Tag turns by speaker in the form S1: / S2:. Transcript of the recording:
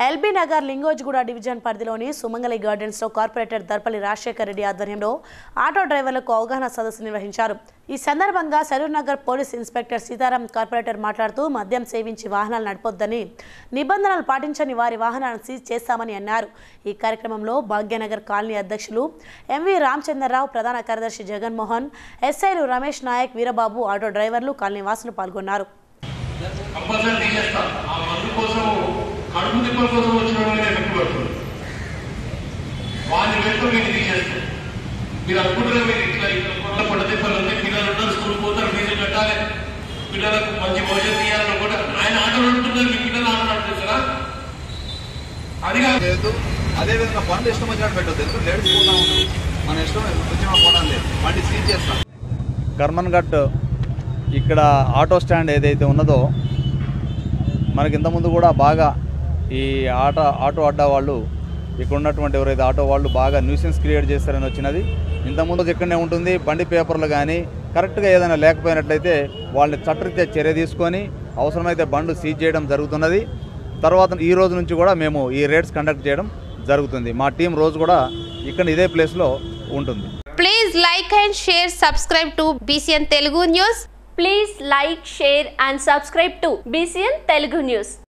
S1: LB Nagar Lingojiguda division పరిధిలోని Sumangali gardens లో corporator Darpalli Rajasekhara Reddy ఆధ్వర్యంలో ఆటో డ్రైవర్లకు అవగాహన సదస్సు నిర్వహించారు. ఈ సందర్భంగా Saroornagar police inspector Sitaram corporator మాట్లాడుతూ మద్యం సేవించి వాహనాలు నడపొద్దని, నిబంధనలు పాటించని వారి వాహనాలను సీజ్ చేస్తామని అన్నారు. ఈ కార్యక్రమంలో భాగ్యనగర్ కాలనీ అధ్యక్షులు ఎంవి రామచందర్, ప్రధాన కార్యదర్శి జగన్మోహన్, SIs రమేష్ నాయక్, వీరా బాబు, ఆటో డ్రైవర్లు, కాలనీ వాసులు పాల్గొన్నారు.
S2: కడుపు తిప్పల కోసం వచ్చిన వాళ్ళని ఎఫెక్ట్ పడుతుంది. వాళ్ళని వెళ్తూ మీరు తీసేస్తారు. మీరు అనుకుంటారు మీరు ఇట్లా ఇట్లా పొట్ట తిప్పలు ఉంది, పిల్లలు ఉన్నారు, స్కూల్ పోతారు, ఫీజులు కట్టాలి, పిల్లలకు మంచి భోజనం తీయాలని కూడా ఆయన ఆటలు అంటున్నారు. మీ పిల్లలు ఆటలు నడుపుతారా? అది కాదు.
S3: అదేవిధంగా బండి ఇష్టం వచ్చినట్టు పెట్టదు. లేడీస్ పోతా ఉంటాం, మన ఇష్టం వచ్చిన పోవడం లేదు, బండి సీజ్ చేస్తాం.
S4: కర్మన్ ఘట్ ఇక్కడ ఆటో స్టాండ్ ఏదైతే ఉన్నదో మనకి ఇంతకుముందు కూడా బాగా ఈ ఆటో అడ్డా వాళ్ళు ఇక్కడ ఉన్నటువంటి ఎవరైతే ఆటో వాళ్ళు బాగా న్యూసెన్స్ క్రియేట్ చేస్తారని వచ్చినది. ఇంతకుముందు ఇక్కడనే ఉంటుంది. బండి పేపర్లు కానీ కరెక్ట్గా ఏదైనా లేకపోయినట్లయితే వాళ్ళని చట్టరీత్యా చర్య తీసుకొని అవసరమైతే బండ్లు సీజ్ చేయడం జరుగుతున్నది. తర్వాత ఈ రోజు నుంచి కూడా మేము ఈ రేట్స్ కండక్ట్ చేయడం జరుగుతుంది. మా టీం రోజు కూడా ఇక్కడ ఇదే ప్లేస్లో ఉంటుంది.
S5: Please like and share, subscribe to Bcn Telugu News.
S6: Please like, share and subscribe to Bcn Telugu News.